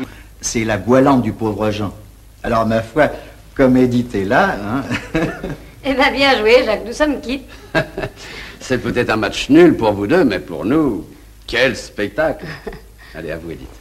C'est la goualante du pauvre Jean. Alors, ma foi, comme Edith est là, hein... Eh bien, bien joué, Jacques, nous sommes quittes. C'est peut-être un match nul pour vous deux, mais pour nous, quel spectacle. Allez, à vous, Edith.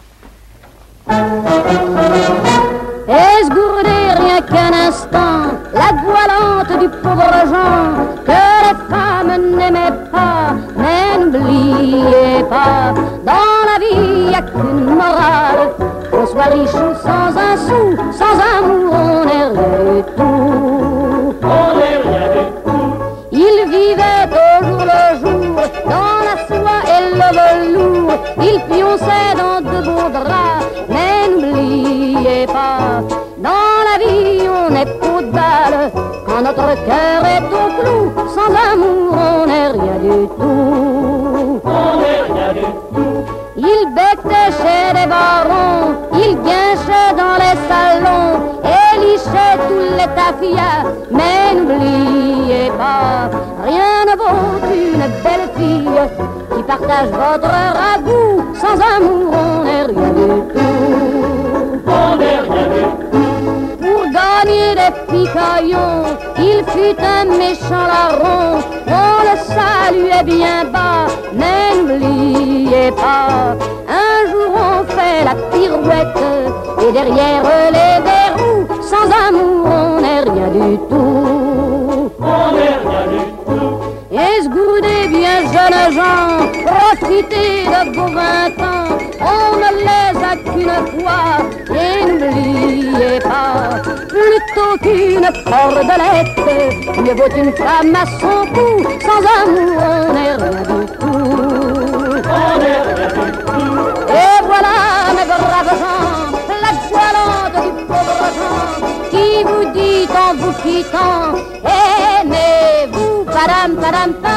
Esgourdez rien qu'un instant la goualante du pauvre Jean que les femmes n'aimaient pas, mais n'oubliez pas, dans la vie y a qu'une morale, qu'on soit riche ou sans un sou, sans amour on n'est rien du tout. On n'est rien du tout. Il vivait au jour le jour dans la soie et le velours, il pionçait dans de beaux draps, mais n'oubliez pas, dans la vie on est peau de balle, quand notre cœur est au clou, sans amour on n'est rien du tout. On n'est rien du tout. Il bectait chez les barons, il guinchait dans les salons, et lichait tous les tafias, mais n'oubliez pas, rien ne vaut une belle fille qui partage votre ragoût, sans amour on n'est rien du tout. On n'est rien du tout. Pour gagner des picaillons, il fut un méchant larron, on le saluait bien bas, mais n'oubliez pas, un jour on fait la pirouette, et derrière les verrous, sans amour on n'est rien du tout. On n'est rien du tout. Esgourdez bien jeunes gens, profitez de vos 20 ans, on ne les a qu'une fois, et n'oubliez pas, plutôt qu'une cordelette, mieux vaut une femme à son cou, sans amour on n'est rien du tout. On n'est rien du tout. Et voilà mes braves gens, la goualante du pauvre Jean, qui vous dit en vous quittant, aimez-vous, padam, padam, padam.